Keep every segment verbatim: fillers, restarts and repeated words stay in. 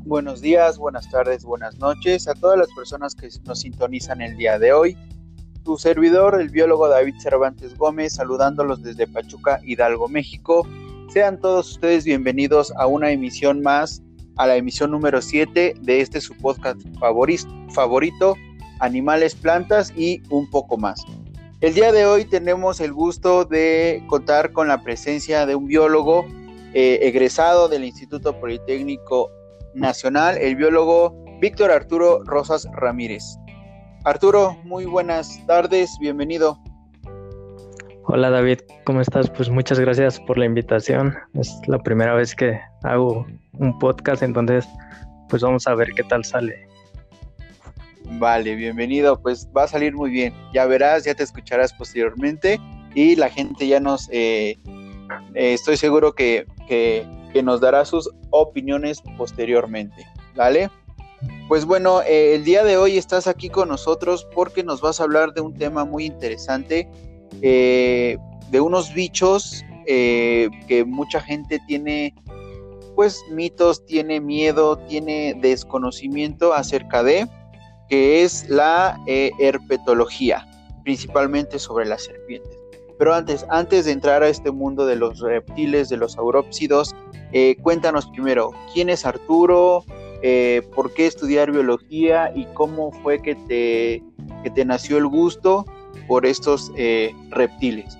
Buenos días, buenas tardes, buenas noches a todas las personas que nos sintonizan el día de hoy. Tu servidor, el biólogo David Cervantes Gómez, saludándolos desde Pachuca, Hidalgo, México. Sean todos ustedes bienvenidos a una emisión más, a la emisión número siete de este su podcast favorito, Animales, Plantas y un poco más. El día de hoy tenemos el gusto de contar con la presencia de un biólogo eh, egresado del Instituto Politécnico Nacional, el biólogo Víctor Arturo Rosas Ramírez. Arturo, muy buenas tardes, bienvenido. Hola David, ¿cómo estás? Pues muchas gracias por la invitación. Es la primera vez que hago un podcast, entonces pues vamos a ver qué tal sale. Vale, bienvenido, pues va a salir muy bien. Ya verás, ya te escucharás posteriormente y la gente ya nos, eh, eh, estoy seguro que, que, que nos dará sus opiniones posteriormente, ¿vale? Pues bueno, eh, el día de hoy estás aquí con nosotros porque nos vas a hablar de un tema muy interesante, eh, de unos bichos eh, que mucha gente tiene, pues mitos, tiene miedo, tiene desconocimiento acerca de, que es la eh, herpetología, principalmente sobre las serpientes. Pero antes, antes de entrar a este mundo de los reptiles, de los saurópsidos, eh, cuéntanos primero, ¿quién es Arturo? Eh, ¿por qué estudiar biología? ¿Y cómo fue que te, que te nació el gusto por estos eh, reptiles?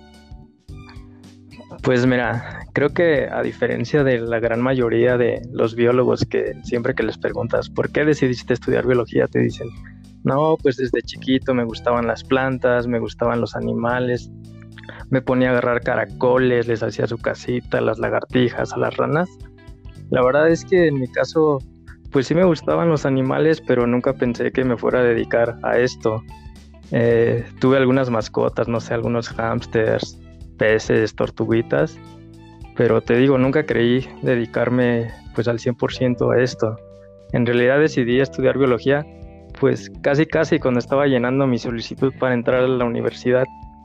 Pues mira, creo que a diferencia de la gran mayoría de los biólogos que siempre que les preguntas ¿por qué decidiste estudiar biología? Te dicen, no, pues desde chiquito me gustaban las plantas, me gustaban los animales, me ponía a agarrar caracoles, les hacía su casita, a las lagartijas, a las ranas. La verdad es que en mi caso, pues sí me gustaban los animales, pero nunca pensé que me fuera a dedicar a esto. Eh, tuve algunas mascotas, no sé, algunos hámsters, peces, tortuguitas, pero te digo, nunca creí dedicarme pues al cien por ciento a esto. En realidad decidí estudiar biología pues casi casi cuando estaba llenando mi solicitud para entrar a la universidad.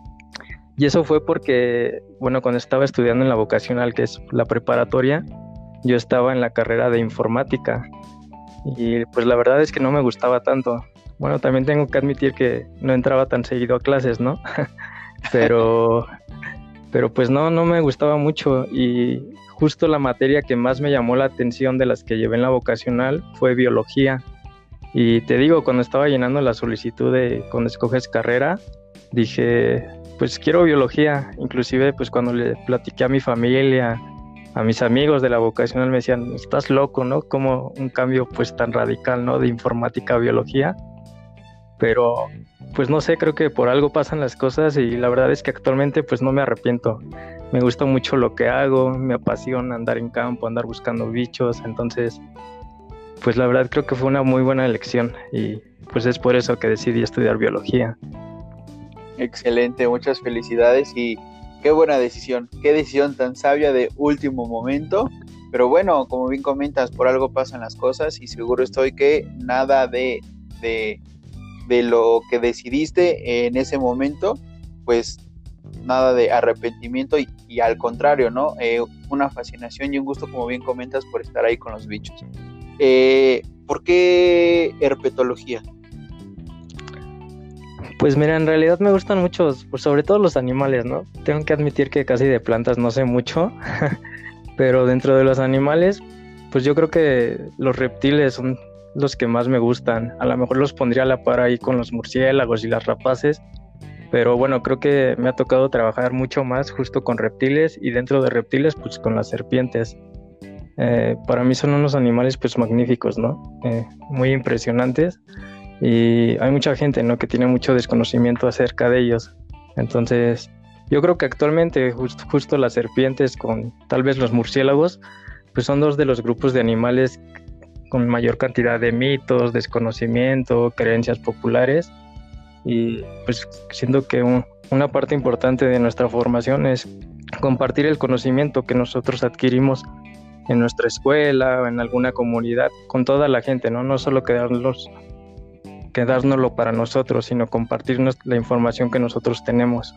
Y eso fue porque, bueno, cuando estaba estudiando en la vocacional, que es la preparatoria, yo estaba en la carrera de informática y pues la verdad es que no me gustaba tanto. Bueno, también tengo que admitir que no entraba tan seguido a clases, ¿no? pero... Pero pues no, no me gustaba mucho y justo la materia que más me llamó la atención de las que llevé en la vocacional fue biología. Y te digo, cuando estaba llenando la solicitud de cuando escoges carrera, dije, pues quiero biología. Inclusive pues cuando le platiqué a mi familia, a mis amigos de la vocacional me decían, estás loco, ¿no? Como un cambio pues tan radical, ¿no? De informática a biología. Pero pues no sé, creo que por algo pasan las cosas y la verdad es que actualmente pues no me arrepiento. Me gusta mucho lo que hago, me apasiona andar en campo, andar buscando bichos, entonces pues la verdad creo que fue una muy buena elección y pues es por eso que decidí estudiar biología. Excelente, muchas felicidades y qué buena decisión, qué decisión tan sabia de último momento. Pero bueno, como bien comentas, por algo pasan las cosas y seguro estoy que nada de... de de lo que decidiste en ese momento, pues nada de arrepentimiento y, y al contrario, ¿no? Eh, una fascinación y un gusto, como bien comentas, por estar ahí con los bichos. Eh, ¿Por qué herpetología? Pues mira, en realidad me gustan muchos, pues sobre todo los animales, ¿no? Tengo que admitir que casi de plantas no sé mucho, pero dentro de los animales, pues yo creo que los reptiles son los que más me gustan. A lo mejor los pondría a la par ahí con los murciélagos y las rapaces, pero bueno, creo que me ha tocado trabajar mucho más justo con reptiles y dentro de reptiles pues con las serpientes. Eh, para mí son unos animales pues magníficos, ¿no? Eh, muy impresionantes y hay mucha gente, ¿no? Que tiene mucho desconocimiento acerca de ellos. Entonces yo creo que actualmente just, justo las serpientes con tal vez los murciélagos pues son dos de los grupos de animales con mayor cantidad de mitos, desconocimiento, creencias populares y pues siento que un, una parte importante de nuestra formación es compartir el conocimiento que nosotros adquirimos en nuestra escuela o en alguna comunidad con toda la gente, ¿no? No solo quedarnos, quedárnoslo para nosotros, sino compartirnos la información que nosotros tenemos.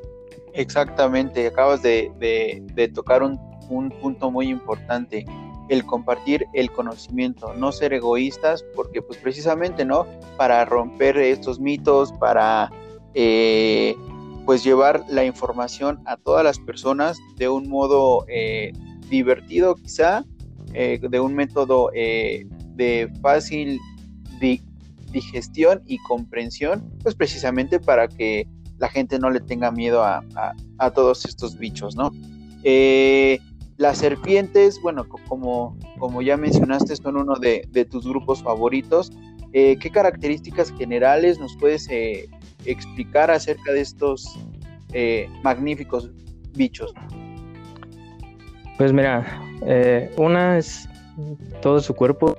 Exactamente, acabas de, de, de tocar un, un punto muy importante. el compartir el conocimiento, no ser egoístas, porque pues precisamente, ¿no? Para romper estos mitos, para eh, pues llevar la información a todas las personas de un modo eh, divertido quizá, eh, de un método eh, de fácil di- digestión y comprensión, pues precisamente para que la gente no le tenga miedo a, a, a todos estos bichos, ¿no? Eh, las serpientes, bueno, como, como ya mencionaste, son uno de, de tus grupos favoritos. Eh, ¿qué características generales nos puedes eh, explicar acerca de estos eh, magníficos bichos? Pues mira, eh, una es todo su cuerpo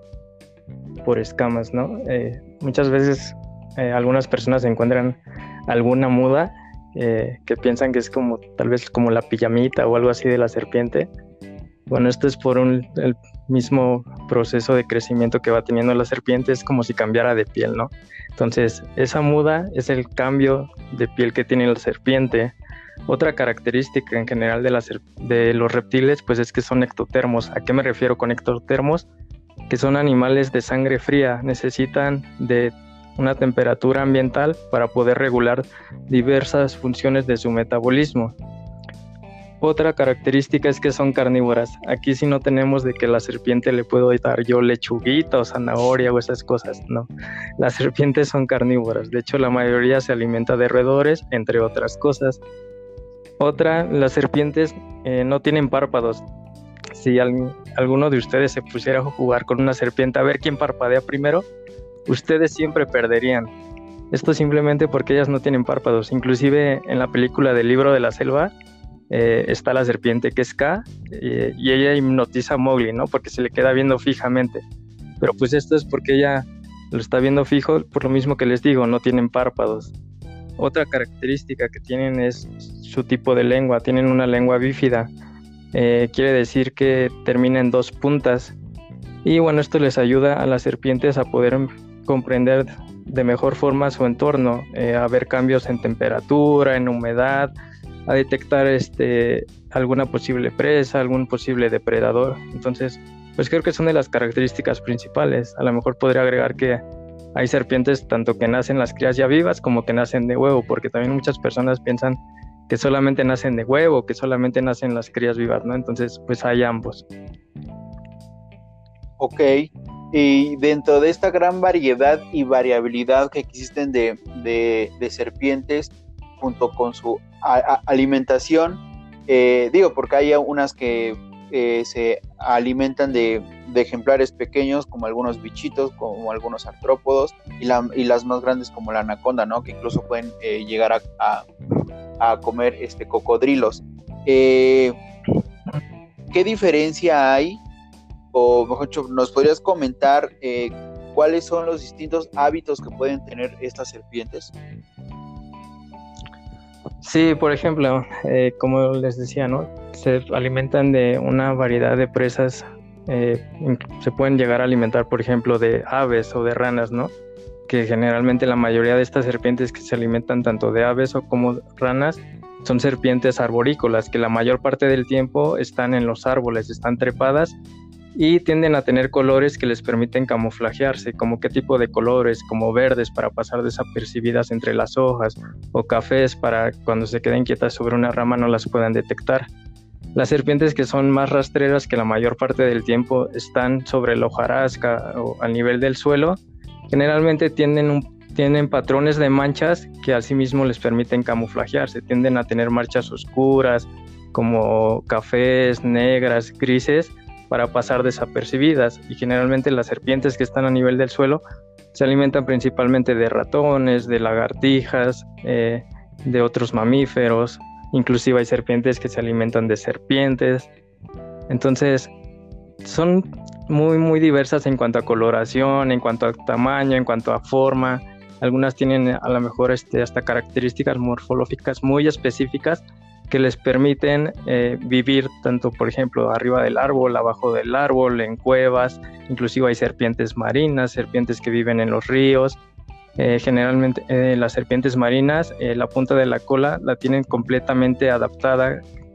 por escamas, ¿no? Eh, muchas veces eh, algunas personas encuentran alguna muda eh, que piensan que es como tal vez como la pijamita o algo así de la serpiente. Bueno, esto es por un, el mismo proceso de crecimiento que va teniendo la serpiente, es como si cambiara de piel, ¿no? Entonces, esa muda es el cambio de piel que tiene la serpiente. Otra característica en general de, la, de los reptiles, pues es que son ectotermos. ¿A qué me refiero con ectotermos? Que son animales de sangre fría, necesitan de una temperatura ambiental para poder regular diversas funciones de su metabolismo. Otra característica es que son carnívoras. Aquí sí no tenemos de que la serpiente le puedo dar yo lechuguita o zanahoria o esas cosas, no. Las serpientes son carnívoras, de hecho la mayoría se alimenta de roedores, entre otras cosas. Otra, las serpientes eh, no tienen párpados. Si al, alguno de ustedes se pusiera a jugar con una serpiente a ver quién parpadea primero, ustedes siempre perderían. Esto simplemente porque ellas no tienen párpados. Inclusive en la película del Libro de la Selva eh, está la serpiente que es K eh, y ella hipnotiza a Mowgli, ¿no? Porque se le queda viendo fijamente. Pero pues esto es porque ella lo está viendo fijo, por lo mismo que les digo, no tienen párpados. Otra característica que tienen es su tipo de lengua. Tienen una lengua bífida. Eh, quiere decir que termina en dos puntas. Y bueno, esto les ayuda a las serpientes a poder comprender de mejor forma su entorno, eh, a ver cambios en temperatura, en humedad, a detectar este, alguna posible presa, algún posible depredador. Entonces, pues creo que son de las características principales. A lo mejor podría agregar que hay serpientes tanto que nacen las crías ya vivas como que nacen de huevo, porque también muchas personas piensan que solamente nacen de huevo, que solamente nacen las crías vivas, ¿no? Entonces, pues hay ambos. Ok, y dentro de esta gran variedad y variabilidad que existen de, de, de serpientes, junto con su a, a, alimentación, eh, digo, porque hay unas que eh, se alimentan de, de ejemplares pequeños, como algunos bichitos, como algunos artrópodos, y, la, y las más grandes como la anaconda, ¿no? Que incluso pueden eh, llegar a, a, a comer este, cocodrilos. Eh, ¿Qué diferencia hay? O mejor dicho, ¿nos podrías comentar eh, cuáles son los distintos hábitos que pueden tener estas serpientes? Sí, por ejemplo, eh, como les decía, ¿no? Se alimentan de una variedad de presas. Eh, se pueden llegar a alimentar, por ejemplo, de aves o de ranas, ¿no? Que generalmente la mayoría de estas serpientes que se alimentan tanto de aves o como ranas son serpientes arborícolas, que la mayor parte del tiempo están en los árboles, están trepadas y tienden a tener colores que les permiten camuflajearse, como qué tipo de colores, como verdes para pasar desapercibidas entre las hojas, o cafés para cuando se queden quietas sobre una rama no las puedan detectar. Las serpientes que son más rastreras, que la mayor parte del tiempo están sobre la hojarasca o al nivel del suelo, generalmente tienden, un, tienen patrones de manchas que asimismo les permiten camuflajearse, tienden a tener manchas oscuras, como cafés, negras, grises, para pasar desapercibidas, y generalmente las serpientes que están a nivel del suelo se alimentan principalmente de ratones, de lagartijas, eh, de otros mamíferos, inclusive hay serpientes que se alimentan de serpientes. Entonces son muy muy diversas en cuanto a coloración, en cuanto a tamaño, en cuanto a forma. Algunas tienen a lo mejor este, hasta características morfológicas muy específicas que les permiten eh, vivir tanto, por ejemplo, arriba del árbol, abajo del árbol, en cuevas. Inclusive hay serpientes marinas, serpientes que viven en los ríos. Eh, generalmente eh, las serpientes marinas, eh, la punta de la cola la tienen completamente adaptada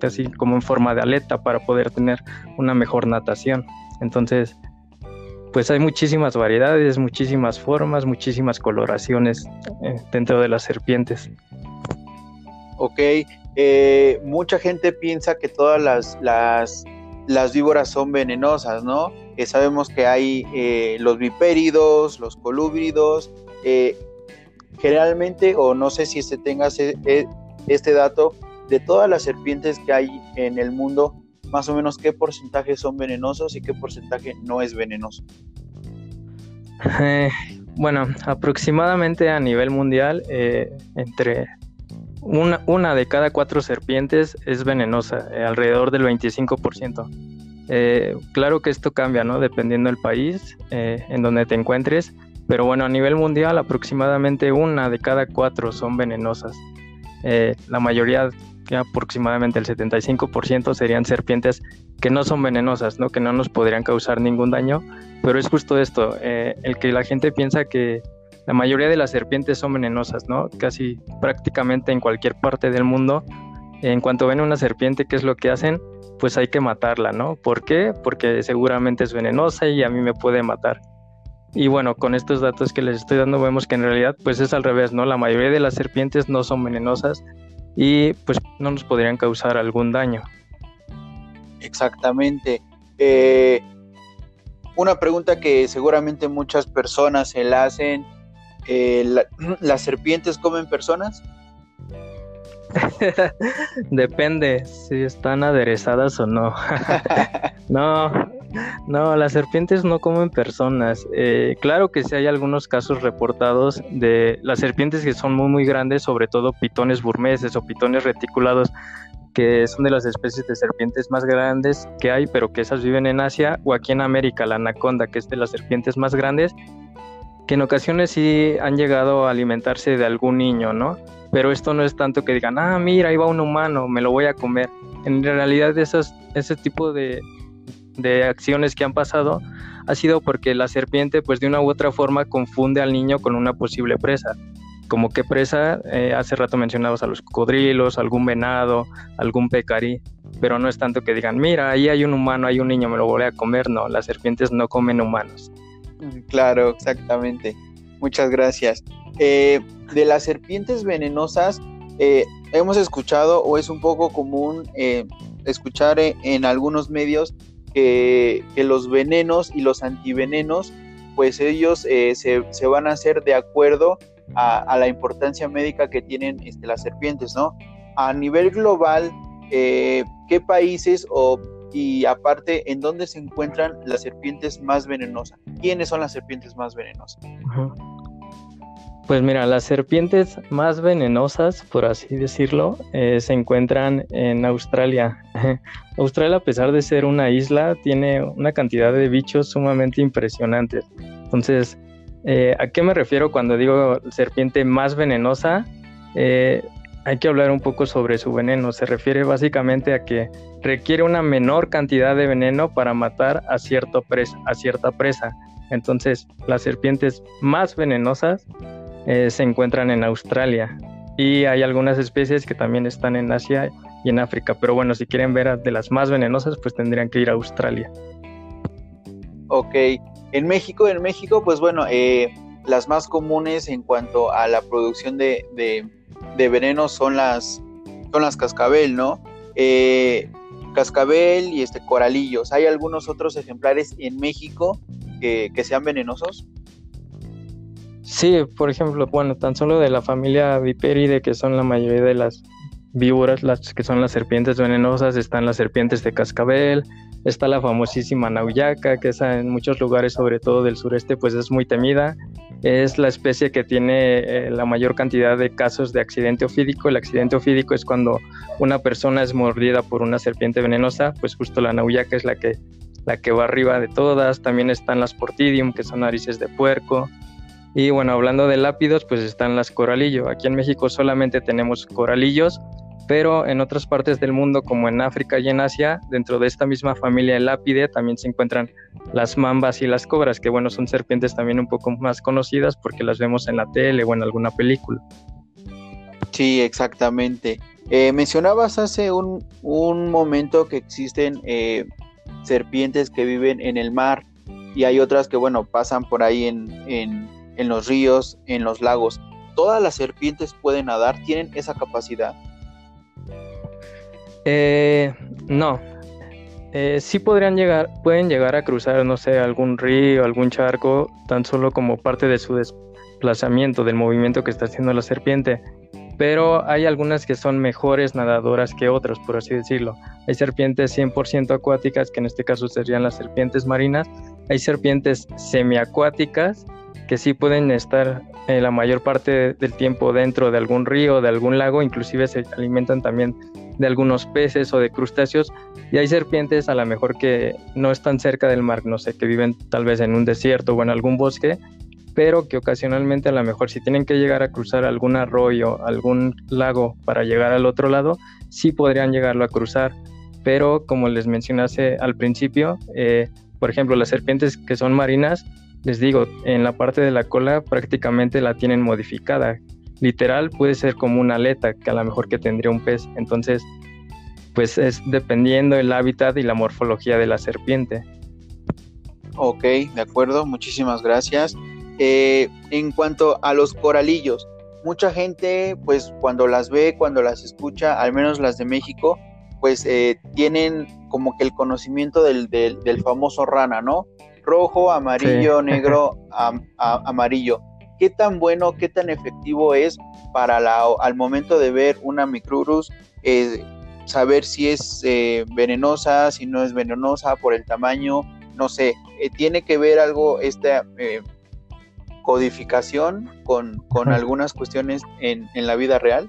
casi como en forma de aleta para poder tener una mejor natación. Entonces, pues hay muchísimas variedades, muchísimas formas, muchísimas coloraciones eh, dentro de las serpientes. Ok, eh, mucha gente piensa que todas las, las, las víboras son venenosas, ¿no? Que sabemos que hay eh, los vipéridos, los colúbridos, eh, generalmente, o no sé si este tengas este dato, de todas las serpientes que hay en el mundo, más o menos qué porcentaje son venenosos y qué porcentaje no es venenoso. Eh, bueno, aproximadamente a nivel mundial, eh, entre una, una de cada cuatro serpientes es venenosa, eh, alrededor del veinticinco por ciento. Eh, claro que esto cambia, ¿no? Dependiendo del país eh, en donde te encuentres, pero bueno, a nivel mundial aproximadamente una de cada cuatro son venenosas. Eh, la mayoría, aproximadamente el setenta y cinco por ciento, serían serpientes que no son venenosas, ¿no? Que no nos podrían causar ningún daño, pero es justo esto, eh, el que la gente piensa que la mayoría de las serpientes son venenosas, ¿no? Casi prácticamente en cualquier parte del mundo, en cuanto ven una serpiente, ¿qué es lo que hacen? Pues hay que matarla, ¿no? ¿Por qué? Porque seguramente es venenosa y a mí me puede matar. Y bueno, con estos datos que les estoy dando vemos que en realidad pues es al revés, ¿no? La mayoría de las serpientes no son venenosas y pues no nos podrían causar algún daño. Exactamente. Eh, una pregunta que seguramente muchas personas se la hacen, eh, la, ¿las serpientes comen personas? Depende si están aderezadas o no. No, no, las serpientes no comen personas. Eh, claro que sí hay algunos casos reportados de las serpientes que son muy muy grandes, sobre todo pitones burmeses o pitones reticulados, que son de las especies de serpientes más grandes que hay, pero que esas viven en Asia, o aquí en América, la anaconda, que es de las serpientes más grandes, que en ocasiones sí han llegado a alimentarse de algún niño, ¿no? Pero esto no es tanto que digan, ah, mira, ahí va un humano, me lo voy a comer. En realidad esas, ese tipo de, de acciones que han pasado ha sido porque la serpiente, pues de una u otra forma, confunde al niño con una posible presa. Como que presa, eh, hace rato mencionabas a los cocodrilos, algún venado, algún pecarí, pero no es tanto que digan, mira, ahí hay un humano, hay un niño, me lo voy a comer. No, las serpientes no comen humanos. Claro, exactamente. Muchas gracias. Eh, de las serpientes venenosas, eh, hemos escuchado, o es un poco común eh, escuchar en, en algunos medios que, que los venenos y los antivenenos, pues ellos eh, se, se van a hacer de acuerdo a, a la importancia médica que tienen este, las serpientes, ¿no? A nivel global, eh, ¿qué países o y aparte, en dónde se encuentran las serpientes más venenosas? ¿Quiénes son las serpientes más venenosas? Uh-huh. Pues mira, las serpientes más venenosas, por así decirlo, eh, se encuentran en Australia. Australia, a pesar de ser una isla, tiene una cantidad de bichos sumamente impresionantes. Entonces, eh, ¿a qué me refiero cuando digo serpiente más venenosa? Eh, hay que hablar un poco sobre su veneno. Se refiere básicamente a que requiere una menor cantidad de veneno para matar a, cierto presa, a cierta presa. Entonces, las serpientes más venenosas eh, se encuentran en Australia, y hay algunas especies que también están en Asia y en África, pero bueno, si quieren ver de las más venenosas, pues tendrían que ir a Australia. Ok, en México, en México, pues bueno, eh, las más comunes en cuanto a la producción de, de, de veneno son las, son las cascabel, ¿no? Eh, cascabel y este coralillos. ¿Hay algunos otros ejemplares en México que, que sean venenosos? Sí, por ejemplo, bueno, tan solo de la familia Viperidae, que son la mayoría de las víboras, las que son las serpientes venenosas, están las serpientes de cascabel, está la famosísima nauyaca, que esa en muchos lugares, sobre todo del sureste, pues es muy temida. Es la especie que tiene eh, la mayor cantidad de casos de accidente ofídico. El accidente ofídico es cuando una persona es mordida por una serpiente venenosa, pues justo la nauyaca es la que, la que va arriba de todas. También están las portidium, que son narices de puerco. Y bueno, hablando de lápidos, pues están las coralillo. Aquí en México solamente tenemos coralillos, pero en otras partes del mundo, como en África y en Asia, dentro de esta misma familia Elapidae, también se encuentran las mambas y las cobras, que bueno, son serpientes también un poco más conocidas porque las vemos en la tele o en alguna película. Sí, exactamente. Eh, mencionabas hace un, un momento que existen eh, serpientes que viven en el mar y hay otras que, bueno, pasan por ahí en, en, en los ríos, en los lagos. ¿Todas las serpientes pueden nadar? ¿Tienen esa capacidad? Eh, no, eh, sí podrían llegar, pueden llegar a cruzar, no sé, algún río, algún charco, tan solo como parte de su desplazamiento, del movimiento que está haciendo la serpiente. Pero hay algunas que son mejores nadadoras que otras, por así decirlo. Hay serpientes cien por ciento acuáticas, que en este caso serían las serpientes marinas. Hay serpientes semiacuáticas, que sí pueden estar eh, la mayor parte del tiempo dentro de algún río, de algún lago, inclusive se alimentan también de algunos peces o de crustáceos. Y hay serpientes a lo mejor que no están cerca del mar, no sé, que viven tal vez en un desierto o en algún bosque, pero que ocasionalmente a lo mejor si tienen que llegar a cruzar algún arroyo, algún lago para llegar al otro lado, sí podrían llegarlo a cruzar, pero como les mencioné al principio, eh, por ejemplo, las serpientes que son marinas, les digo, en la parte de la cola prácticamente la tienen modificada, literal puede ser como una aleta que a lo mejor que tendría un pez, entonces pues es dependiendo el hábitat y la morfología de la serpiente. Ok, de acuerdo, muchísimas gracias. Eh, en cuanto a los coralillos, mucha gente, pues cuando las ve, cuando las escucha, al menos las de México, pues eh, tienen como que el conocimiento del, del, del famoso rana, ¿no? Rojo, amarillo, sí. negro, am, a, amarillo. ¿Qué tan bueno, qué tan efectivo es para la, al momento de ver una Micrurus, eh, saber si es eh, venenosa, si no es venenosa por el tamaño? No sé, eh, ¿tiene que ver algo esta eh, codificación con, con algunas cuestiones en, en la vida real?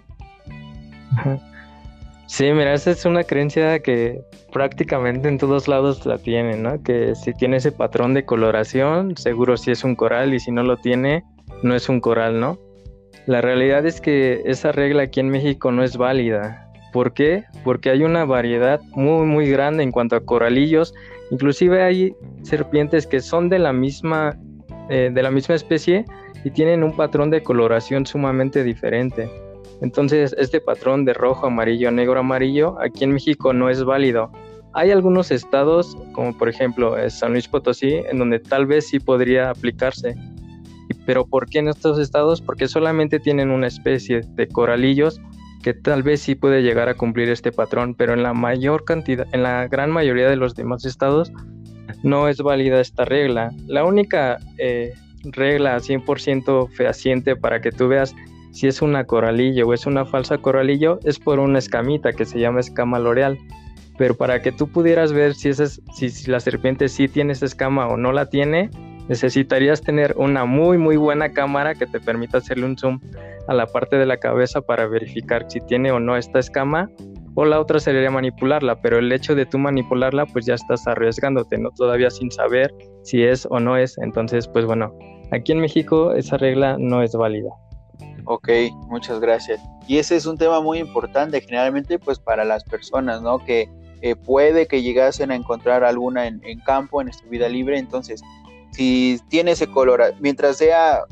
Sí, mira, esa es una creencia que prácticamente en todos lados la tienen, ¿no? Que si tiene ese patrón de coloración, seguro sí es un coral, y si no lo tiene, no es un coral, ¿no? La realidad es que esa regla aquí en México no es válida. ¿Por qué? Porque hay una variedad muy, muy grande en cuanto a coralillos. Inclusive hay serpientes que son de la misma Eh, de la misma especie y tienen un patrón de coloración sumamente diferente. Entonces este patrón de rojo, amarillo, negro, amarillo aquí en México no es válido. Hay algunos estados, como por ejemplo San Luis Potosí, en donde tal vez sí podría aplicarse. Pero ¿por qué en estos estados? Porque solamente tienen una especie de coralillos que tal vez sí puede llegar a cumplir este patrón, pero en la mayor cantidad, en la gran mayoría de los demás estados no es válida esta regla. La única eh, regla cien por ciento fehaciente para que tú veas si es una coralillo o es una falsa coralillo es por una escamita que se llama escama loreal. Pero para que tú pudieras ver si, esa, si, si la serpiente sí tiene esa escama o no la tiene, necesitarías tener una muy muy buena cámara que te permita hacerle un zoom a la parte de la cabeza para verificar si tiene o no esta escama. O la otra sería manipularla, pero el hecho de tú manipularla, pues ya estás arriesgándote, ¿no? Todavía sin saber si es o no es. Entonces, pues bueno, aquí en México esa regla no es válida. Ok, muchas gracias. Y ese es un tema muy importante, generalmente, pues para las personas, ¿no? Que eh, puede que llegasen a encontrar alguna en, en campo, en su vida libre. Entonces, si tiene ese color, mientras sea,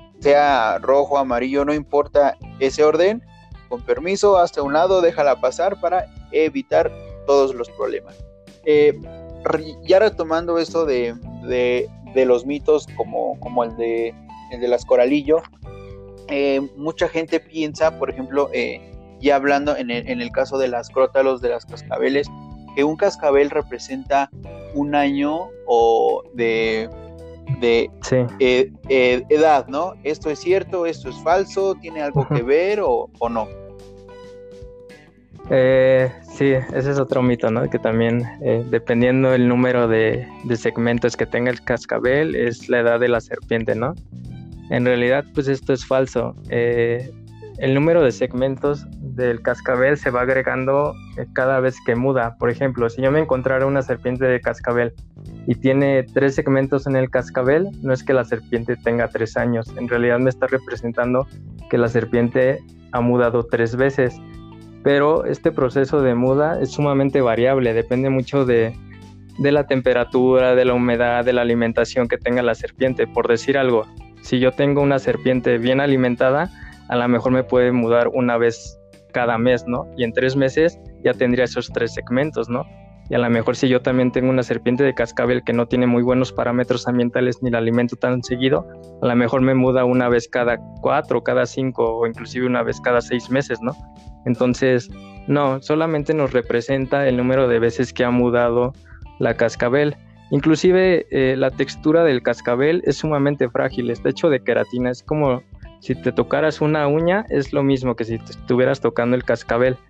sea rojo, amarillo, no importa ese orden, con permiso, hasta un lado, déjala pasar para evitar todos los problemas. Eh, ya retomando esto de, de, de los mitos como, como el, de, el de las coralillo, eh, mucha gente piensa, por ejemplo, eh, ya hablando en el, en el caso de las crótalos, de las cascabeles, que un cascabel representa un año o de... de sí. eh, eh, edad, ¿no? ¿Esto es cierto? ¿Esto es falso? ¿Tiene algo uh-huh. que ver o, o no? Eh, sí, ese es otro mito, ¿no? Que también eh, dependiendo del número de, de segmentos que tenga el cascabel es la edad de la serpiente, ¿no? En realidad, pues esto es falso. Eh, el número de segmentos del cascabel se va agregando cada vez que muda. Por ejemplo, si yo me encontrara una serpiente de cascabel y tiene tres segmentos en el cascabel, no es que la serpiente tenga tres años. En realidad me está representando que la serpiente ha mudado tres veces. Pero este proceso de muda es sumamente variable, depende mucho de, de la temperatura, de la humedad, de la alimentación que tenga la serpiente. Por decir algo, si yo tengo una serpiente bien alimentada, a lo mejor me puede mudar una vez cada mes, ¿no? Y en tres meses ya tendría esos tres segmentos, ¿no? Y a lo mejor si yo también tengo una serpiente de cascabel que no tiene muy buenos parámetros ambientales ni la alimento tan seguido, a lo mejor me muda una vez cada cuatro, cada cinco o inclusive una vez cada seis meses, ¿no? Entonces, no, solamente nos representa el número de veces que ha mudado la cascabel. Inclusive eh, la textura del cascabel es sumamente frágil, está hecho de queratina, es como si te tocaras una uña, es lo mismo que si te estuvieras tocando el cascabel.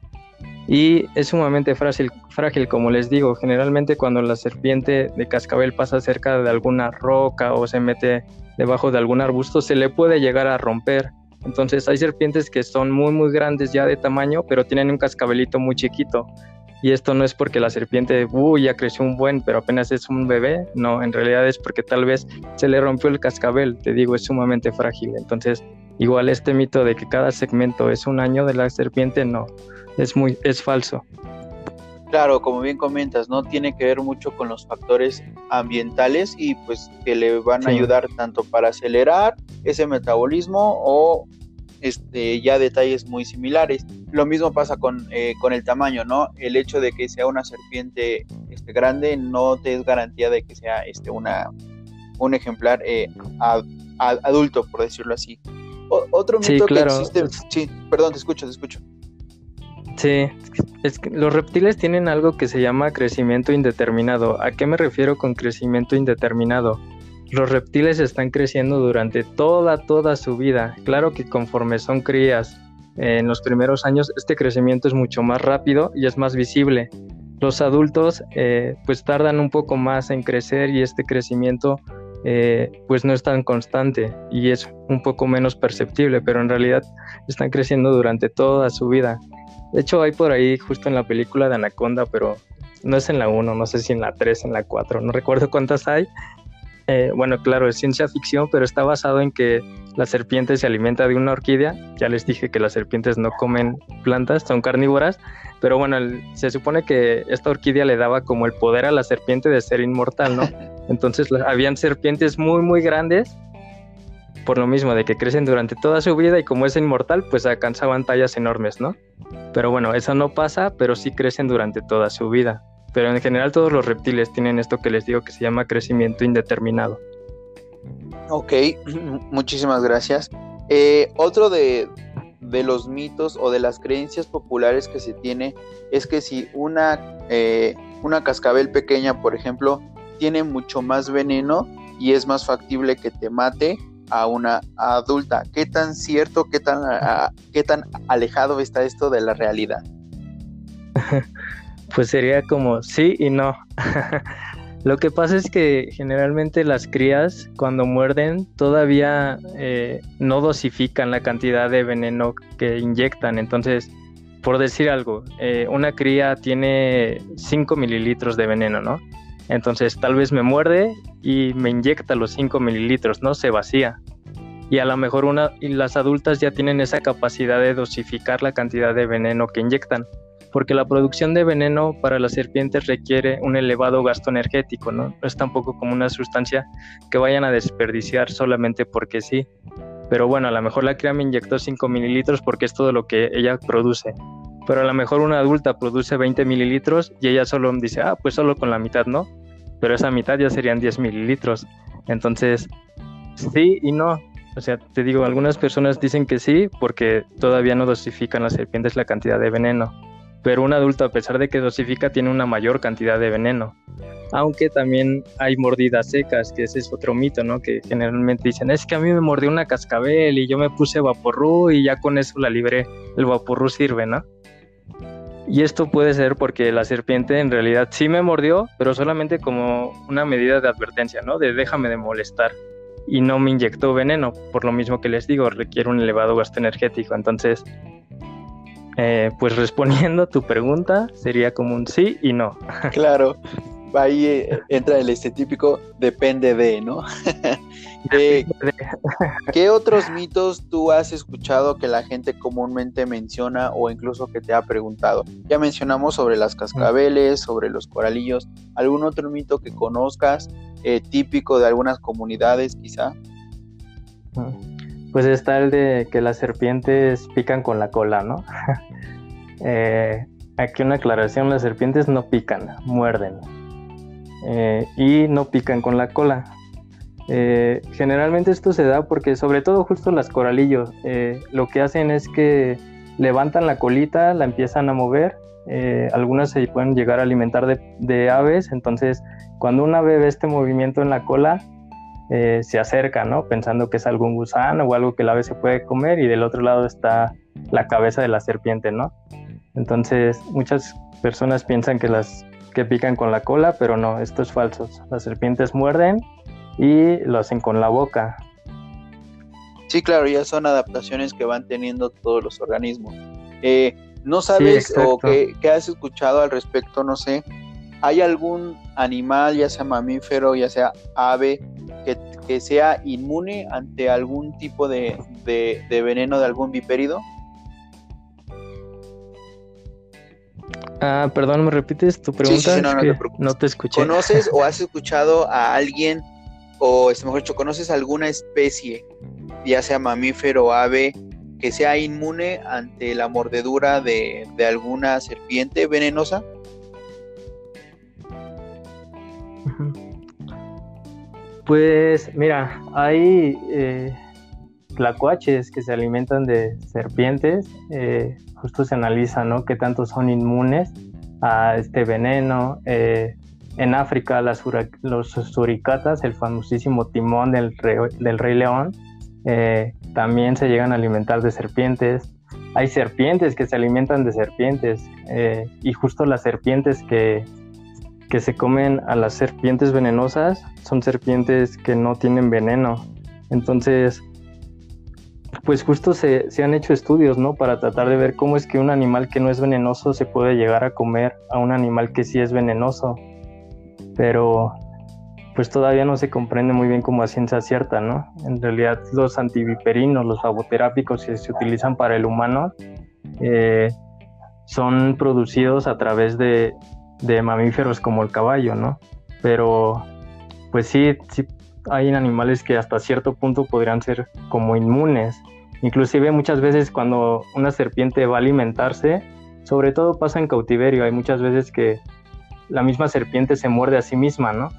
Y es sumamente frágil, frágil, como les digo, generalmente cuando la serpiente de cascabel pasa cerca de alguna roca o se mete debajo de algún arbusto, se le puede llegar a romper. Entonces hay serpientes que son muy muy grandes ya de tamaño, pero tienen un cascabelito muy chiquito. Y esto no es porque la serpiente uh, ya creció un buen, pero apenas es un bebé. No, en realidad es porque tal vez se le rompió el cascabel. Te digo, es sumamente frágil. Entonces, igual este mito de que cada segmento es un año de la serpiente, no. Es muy, es falso. Claro, como bien comentas, ¿no? Tiene que ver mucho con los factores ambientales y pues que le van a sí. ayudar tanto para acelerar ese metabolismo o este, ya detalles muy similares. Lo mismo pasa con, eh, con el tamaño, ¿no? El hecho de que sea una serpiente este, grande no te es garantía de que sea este, una, un ejemplar eh, a, a, adulto, por decirlo así. O, otro mito sí, claro. que existe... Sí, perdón, te escucho, te escucho. Sí, es que los reptiles tienen algo que se llama crecimiento indeterminado. ¿A qué me refiero con crecimiento indeterminado? Los reptiles están creciendo durante toda, toda su vida. Claro que conforme son crías, eh, en los primeros años este crecimiento es mucho más rápido y es más visible. Los adultos eh, pues tardan un poco más en crecer y este crecimiento eh, pues no es tan constante y es un poco menos perceptible, pero en realidad están creciendo durante toda su vida. De hecho, hay por ahí justo en la película de Anaconda, pero no es en la uno, no sé si en la tres, en la cuatro, no recuerdo cuántas hay. Eh, bueno, claro, es ciencia ficción, pero está basado en que la serpiente se alimenta de una orquídea. Ya les dije que las serpientes no comen plantas, son carnívoras, pero bueno, el, se supone que esta orquídea le daba como el poder a la serpiente de ser inmortal, ¿no? Entonces la, habían serpientes muy, muy grandes, por lo mismo de que crecen durante toda su vida y como es inmortal, pues alcanzaban tallas enormes, ¿no? Pero bueno, eso no pasa, pero sí crecen durante toda su vida. Pero en general todos los reptiles tienen esto que les digo que se llama crecimiento indeterminado. Ok, muchísimas gracias. Eh, otro de, de los mitos o de las creencias populares que se tiene es que si una, eh, una cascabel pequeña, por ejemplo, tiene mucho más veneno y es más factible que te mate a una adulta. ¿Qué tan cierto, qué tan, a, qué tan alejado está esto de la realidad? Pues sería como sí y no. Lo que pasa es que generalmente las crías cuando muerden todavía eh, no dosifican la cantidad de veneno que inyectan. Entonces, por decir algo, eh, una cría tiene cinco mililitros de veneno, ¿no? Entonces tal vez me muerde y me inyecta los cinco mililitros, ¿no? Se vacía. Y a lo mejor una, y las adultas ya tienen esa capacidad de dosificar la cantidad de veneno que inyectan. Porque la producción de veneno para las serpientes requiere un elevado gasto energético, ¿no? No es tampoco como una sustancia que vayan a desperdiciar solamente porque sí. Pero bueno, a lo mejor la cría me inyectó cinco mililitros porque es todo lo que ella produce. Pero a lo mejor una adulta produce veinte mililitros y ella solo dice, ah, pues solo con la mitad, ¿no? Pero esa mitad ya serían diez mililitros. Entonces, sí y no. O sea, te digo, algunas personas dicen que sí porque todavía no dosifican las serpientes la cantidad de veneno. Pero un adulto, a pesar de que dosifica, tiene una mayor cantidad de veneno. Aunque también hay mordidas secas, que ese es otro mito, ¿no? Que generalmente dicen, es que a mí me mordió una cascabel y yo me puse vaporru y ya con eso la libré. El vaporru sirve, ¿no? Y esto puede ser porque la serpiente en realidad sí me mordió, pero solamente como una medida de advertencia, ¿no? De déjame de molestar. Y no me inyectó veneno, por lo mismo que les digo, requiere un elevado gasto energético. Entonces, eh, pues respondiendo a tu pregunta, sería como un sí y no. Claro, ahí eh, entra el este típico depende de, ¿no? eh, ¿Qué otros mitos tú has escuchado que la gente comúnmente menciona o incluso que te ha preguntado? Ya mencionamos sobre las cascabeles, sobre los coralillos. ¿Algún otro mito que conozcas, eh, típico de algunas comunidades quizá? Pues pues está el de que las serpientes pican con la cola, ¿no? eh, aquí una aclaración, las serpientes no pican, muerden. Eh, y no pican con la cola. Eh, generalmente esto se da porque sobre todo justo las coralillos eh, lo que hacen es que levantan la colita, la empiezan a mover, eh, algunas se pueden llegar a alimentar de, de aves, entonces cuando un ave ve este movimiento en la cola eh, se acerca, ¿no? Pensando que es algún gusano o algo que el ave se puede comer, y del otro lado está la cabeza de la serpiente, ¿no? Entonces muchas personas piensan que las que pican con la cola, pero no, esto es falso. Las serpientes muerden y lo hacen con la boca. Sí, claro, ya son adaptaciones que van teniendo todos los organismos. Eh, ¿No sabes sí, o qué, qué has escuchado al respecto? No sé, ¿hay algún animal, ya sea mamífero, ya sea ave, que, que sea inmune ante algún tipo de, de, de veneno de algún vipérido? Ah, perdón, ¿me repites tu pregunta? Sí, sí, sí, no, es no, que te preocupes. No te escuché. ¿Conoces o has escuchado a alguien, o es mejor dicho, conoces alguna especie, ya sea mamífero o ave, que sea inmune ante la mordedura de, de alguna serpiente venenosa? Pues mira, hay eh, tlacuaches que se alimentan de serpientes, eh, justo se analiza, ¿no?, qué tanto son inmunes a este veneno. Eh, en África las ura- los suricatas, el famosísimo timón del rey, del rey león, eh, también se llegan a alimentar de serpientes. Hay serpientes que se alimentan de serpientes, eh, y justo las serpientes que, que se comen a las serpientes venenosas son serpientes que no tienen veneno. Entonces, pues justo se, se han hecho estudios, ¿no?, para tratar de ver cómo es que un animal que no es venenoso se puede llegar a comer a un animal que sí es venenoso. Pero pues todavía no se comprende muy bien como a ciencia cierta, ¿no? En realidad los antiviperinos, los fagoterápicos que se utilizan para el humano, eh, son producidos a través de, de mamíferos como el caballo, ¿no? Pero pues sí, sí hay animales que hasta cierto punto podrían ser como inmunes. Inclusive muchas veces cuando una serpiente va a alimentarse, sobre todo pasa en cautiverio, hay muchas veces que la misma serpiente se muerde a sí misma, ¿no?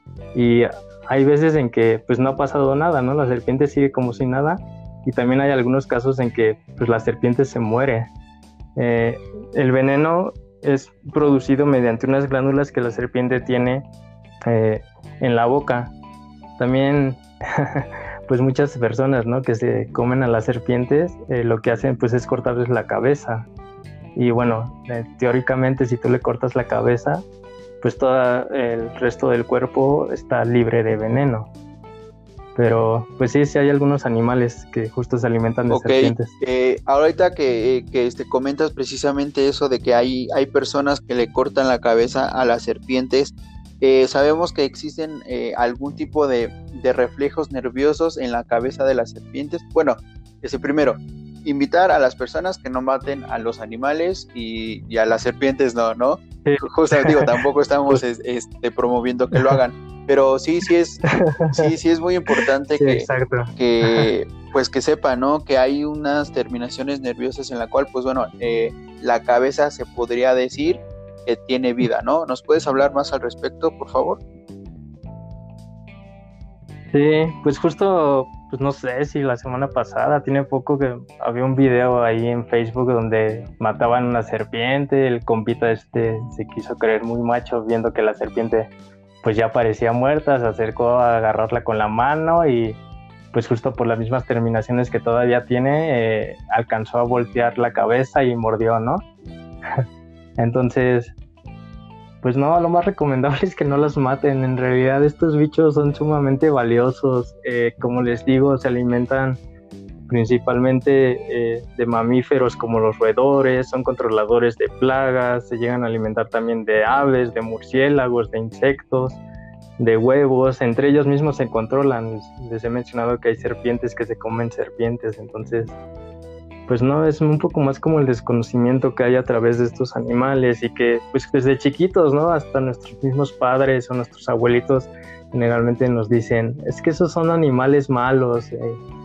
Y hay veces en que pues no ha pasado nada, ¿no? La serpiente sigue como si nada, y también hay algunos casos en que pues la serpiente se muere. Eh, el veneno es producido mediante unas glándulas que la serpiente tiene eh, en la boca. También pues muchas personas, ¿no?, que se comen a las serpientes, eh, lo que hacen pues es cortarles la cabeza. Y bueno, eh, teóricamente si tú le cortas la cabeza, pues todo el resto del cuerpo está libre de veneno. Pero pues sí, sí hay algunos animales que justo se alimentan de okay. serpientes. Eh, ahorita que, que este, comentas precisamente eso de que hay, hay personas que le cortan la cabeza a las serpientes, eh, sabemos que existen eh, algún tipo de, de reflejos nerviosos en la cabeza de las serpientes. Bueno, ese primero, invitar a las personas que no maten a los animales y, y a las serpientes no, ¿no? Sí. Justo digo, tampoco estamos es, este, promoviendo que lo hagan, pero sí, sí es, sí, sí es muy importante sí, que, que, pues que sepan, ¿no?, que hay unas terminaciones nerviosas en la cual, pues bueno, eh, la cabeza se podría decir que tiene vida, ¿no? ¿Nos puedes hablar más al respecto, por favor? Sí, pues justo, pues no sé si la semana pasada, tiene poco que había un video ahí en Facebook donde mataban una serpiente, el compita este se quiso creer muy macho viendo que la serpiente pues ya parecía muerta, se acercó a agarrarla con la mano y pues justo por las mismas terminaciones que todavía tiene, eh, alcanzó a voltear la cabeza y mordió, ¿no? Entonces, pues no, lo más recomendable es que no los maten. En realidad estos bichos son sumamente valiosos. Eh, como les digo, se alimentan principalmente eh, de mamíferos como los roedores, son controladores de plagas, se llegan a alimentar también de aves, de murciélagos, de insectos, de huevos. Entre ellos mismos se controlan. Les, les he mencionado que hay serpientes que se comen serpientes, entonces pues no, es un poco más como el desconocimiento que hay a través de estos animales, y que pues desde chiquitos, ¿no?, hasta nuestros mismos padres o nuestros abuelitos generalmente nos dicen, es que esos son animales malos, eh,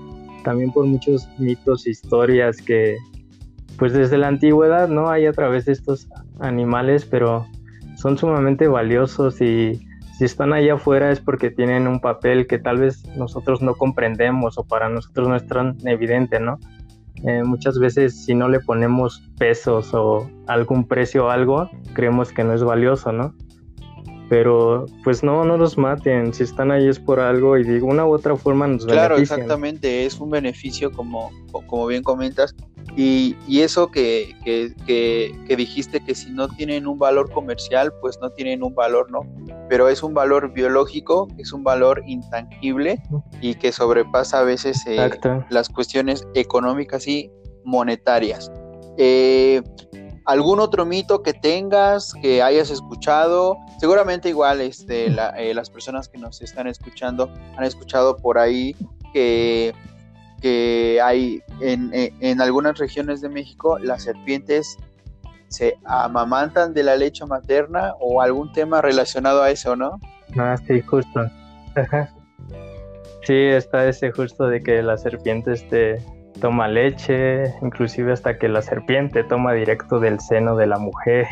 también por muchos mitos, historias que pues desde la antigüedad, ¿no? Hay a través de estos animales, pero son sumamente valiosos y si están allá afuera es porque tienen un papel que tal vez nosotros no comprendemos o para nosotros no es tan evidente, ¿no? Eh, muchas veces si no le ponemos pesos o algún precio o algo, creemos que no es valioso, ¿no? Pero pues no, no los maten, si están ahí es por algo y de una u otra forma nos Claro, benefician. exactamente, es un beneficio como, como bien comentas, y, y eso que, que, que, que dijiste que si no tienen un valor comercial, pues no tienen un valor, ¿no? Pero es un valor biológico, es un valor intangible y que sobrepasa a veces eh, las cuestiones económicas y monetarias. Eh, ¿Algún otro mito que tengas, que hayas escuchado? Seguramente igual este, la, eh, las personas que nos están escuchando han escuchado por ahí que, que hay en, en, en algunas regiones de México las serpientes se amamantan de la leche materna o algún tema relacionado a eso, ¿no? Ah, sí, justo. Sí, está ese justo de que la serpiente este, toma leche, inclusive hasta que la serpiente toma directo del seno de la mujer.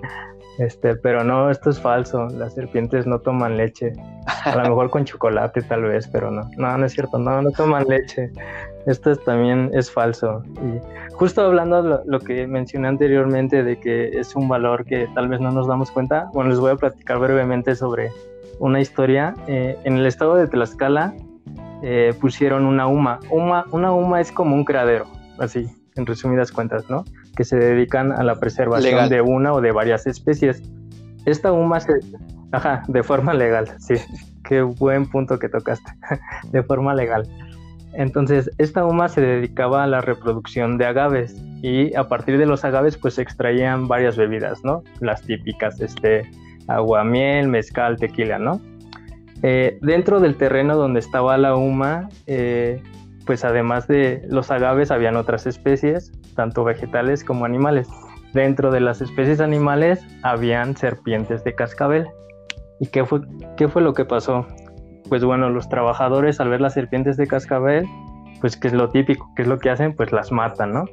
Este, pero no, esto es falso, las serpientes no toman leche, a lo mejor con chocolate tal vez, pero no, no, no es cierto, no, no toman leche, esto es, también es falso. Y justo hablando de lo, lo que mencioné anteriormente de que es un valor que tal vez no nos damos cuenta, bueno, les voy a platicar brevemente sobre una historia. Eh, en el estado de Tlaxcala eh, pusieron una huma. Uma, una huma es como un criadero, así, en resumidas cuentas, ¿no? Que se dedican a la preservación legal de una o de varias especies. Esta huma se... Ajá, de forma legal, sí. Qué buen punto que tocaste. De forma legal. Entonces, esta huma se dedicaba a la reproducción de agaves y a partir de los agaves pues se extraían varias bebidas, ¿no? Las típicas, este, aguamiel, mezcal, tequila, ¿no? Eh, dentro del terreno donde estaba la huma, eh, pues además de los agaves habían otras especies, tanto vegetales como animales. Dentro de las especies animales habían serpientes de cascabel. ¿Y qué fue, qué fue lo que pasó? Pues bueno, los trabajadores al ver las serpientes de cascabel, pues que es lo típico, ¿qué es lo que hacen? Pues las matan, ¿no?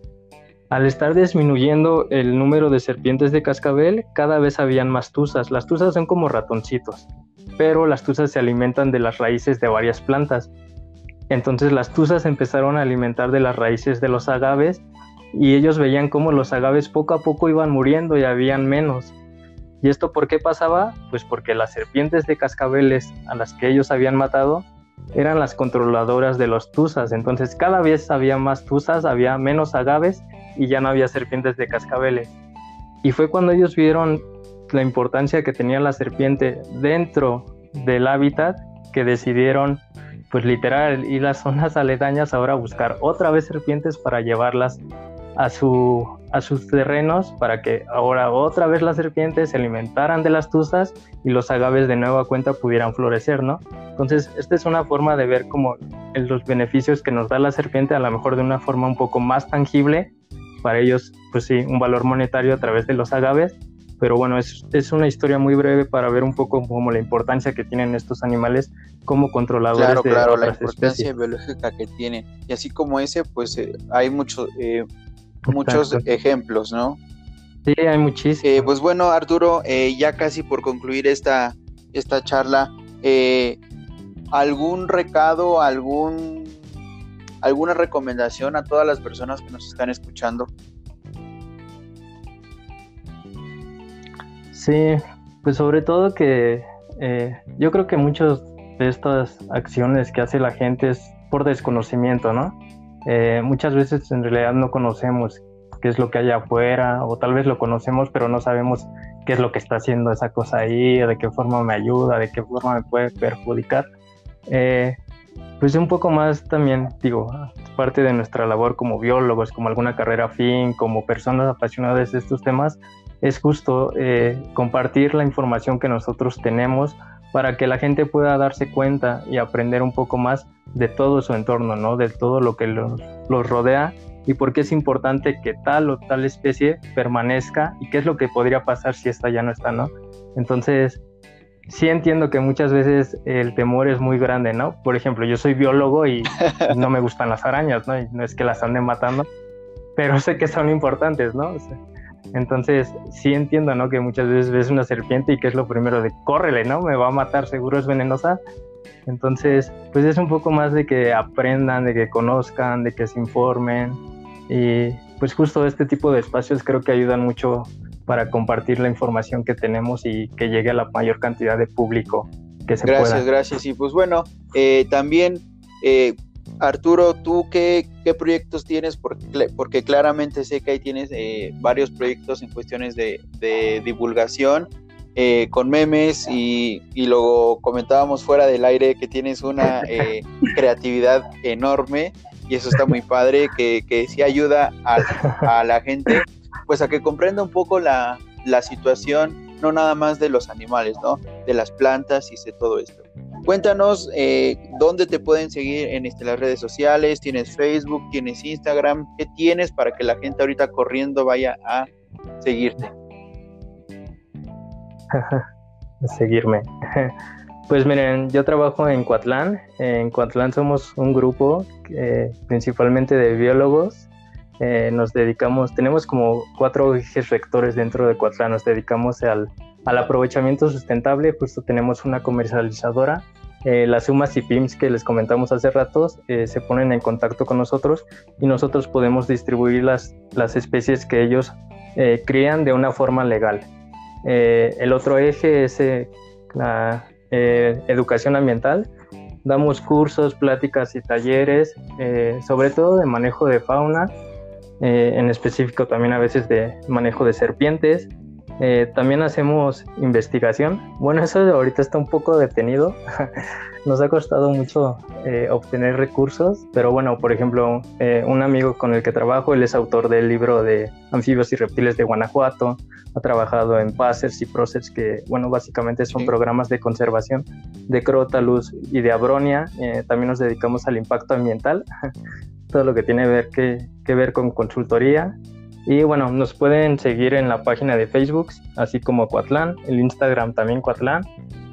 Al estar disminuyendo el número de serpientes de cascabel, cada vez habían más tuzas. Las tuzas son como ratoncitos, pero las tuzas se alimentan de las raíces de varias plantas. Entonces las tuzas empezaron a alimentar de las raíces de los agaves y ellos veían cómo los agaves poco a poco iban muriendo y habían menos. ¿Y esto por qué pasaba? Pues porque las serpientes de cascabeles a las que ellos habían matado eran las controladoras de los tuzas. Entonces cada vez había más tuzas, había menos agaves y ya no había serpientes de cascabeles. Y fue cuando ellos vieron la importancia que tenía la serpiente dentro del hábitat que decidieron, pues literal, ir a las zonas aledañas ahora a buscar otra vez serpientes para llevarlas a, su, a sus terrenos, para que ahora otra vez las serpientes se alimentaran de las tuzas y los agaves de nueva cuenta pudieran florecer, ¿no? Entonces, esta es una forma de ver como los beneficios que nos da la serpiente, a lo mejor de una forma un poco más tangible, para ellos, pues sí, un valor monetario a través de los agaves, pero bueno, es, es una historia muy breve para ver un poco como la importancia que tienen estos animales como controladores claro, de claro, otras la importancia especies. biológica que tienen. Y así como ese, pues eh, hay muchos eh, muchos Exacto. ejemplos, ¿no? Sí, hay muchísimos. Eh, pues bueno, Arturo, eh, ya casi por concluir esta, esta charla, eh, ¿algún recado, algún alguna recomendación a todas las personas que nos están escuchando? Sí, pues sobre todo que eh, yo creo que muchas de estas acciones que hace la gente es por desconocimiento, ¿no? Eh, muchas veces en realidad no conocemos qué es lo que hay afuera, o tal vez lo conocemos pero no sabemos qué es lo que está haciendo esa cosa ahí, o de qué forma me ayuda, de qué forma me puede perjudicar. Eh, pues un poco más también, digo, parte de nuestra labor como biólogos, como alguna carrera afín, como personas apasionadas de estos temas, es justo eh, compartir la información que nosotros tenemos para que la gente pueda darse cuenta y aprender un poco más de todo su entorno, ¿no? De todo lo que los, los rodea y por qué es importante que tal o tal especie permanezca y qué es lo que podría pasar si esta ya no está, ¿no? Entonces, sí entiendo que muchas veces el temor es muy grande, ¿no? Por ejemplo, yo soy biólogo y no me gustan las arañas, ¿no? Y no es que las ande matando, pero sé que son importantes, ¿no? O sea, entonces, sí entiendo, ¿no? Que muchas veces ves una serpiente y que es lo primero de, córrele, ¿no? Me va a matar, seguro es venenosa. Entonces, pues es un poco más de que aprendan, de que conozcan, de que se informen. Y pues justo este tipo de espacios creo que ayudan mucho para compartir la información que tenemos y que llegue a la mayor cantidad de público que se Gracias, pueda. gracias. Y pues bueno, eh, también, eh, Arturo, ¿tú qué, qué proyectos tienes? Porque, porque claramente sé que ahí tienes eh, varios proyectos en cuestiones de, de divulgación, eh, con memes, y, y luego comentábamos fuera del aire que tienes una eh, creatividad enorme, y eso está muy padre, que, que sí ayuda a, a la gente pues a que comprenda un poco la, la situación, no nada más de los animales, ¿no? De las plantas y de todo esto. Cuéntanos eh, dónde te pueden seguir en este, las redes sociales. ¿Tienes Facebook? ¿Tienes Instagram? ¿Qué tienes para que la gente ahorita corriendo vaya a seguirte? Seguirme. Pues miren, yo trabajo en Coatlán. En Coatlán somos un grupo eh, principalmente de biólogos. Eh, nos dedicamos, tenemos como cuatro ejes rectores dentro de Coatlán. Nos dedicamos al, al aprovechamiento sustentable. Justo tenemos una comercializadora. Eh, las UMAS y P I M S que les comentamos hace ratos eh, se ponen en contacto con nosotros y nosotros podemos distribuir las, las especies que ellos eh, crían de una forma legal. Eh, el otro eje es eh, la eh, educación ambiental. Damos cursos, pláticas y talleres, eh, sobre todo de manejo de fauna, eh, en específico también a veces de manejo de serpientes. Eh, también hacemos investigación. Bueno, eso de ahorita está un poco detenido. Nos ha costado mucho eh, obtener recursos, pero bueno, por ejemplo, eh, un amigo con el que trabajo, él es autor del libro de Anfibios y Reptiles de Guanajuato, ha trabajado en PACERS y PROCERS, que bueno, básicamente son sí. programas de conservación de Crotalus y de Abronia. Eh, también nos dedicamos al impacto ambiental, todo lo que tiene ver que, que ver con consultoría. Y bueno, nos pueden seguir en la página de Facebook, así como Coatlán, el Instagram también Coatlán.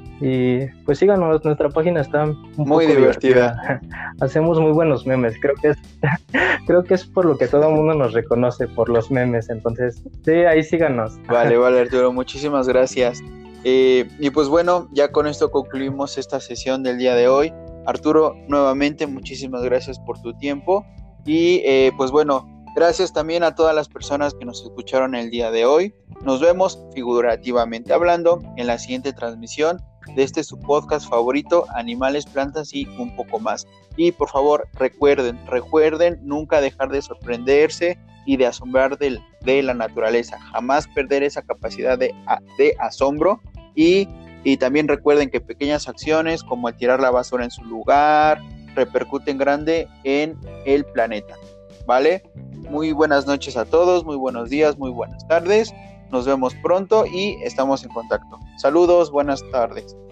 Y pues síganos, nuestra página está un muy poco divertida. divertida. Hacemos muy buenos memes, creo que es creo que es por lo que todo el mundo nos reconoce, por los memes. Entonces, sí, ahí síganos. Vale, vale, Arturo, muchísimas gracias. Eh, y pues bueno, ya con esto concluimos esta sesión del día de hoy. Arturo, nuevamente, muchísimas gracias por tu tiempo. Y eh, pues bueno, gracias también a todas las personas que nos escucharon el día de hoy. Nos vemos, figurativamente hablando, en la siguiente transmisión de este su podcast favorito, Animales, Plantas y un poco más. Y por favor, recuerden, recuerden nunca dejar de sorprenderse y de asombrar de, de la naturaleza. Jamás perder esa capacidad de, de asombro. Y, y también recuerden que pequeñas acciones como el tirar la basura en su lugar repercuten grande en el planeta. ¿Vale? Muy buenas noches a todos, muy buenos días, muy buenas tardes. Nos vemos pronto y estamos en contacto. Saludos, buenas tardes.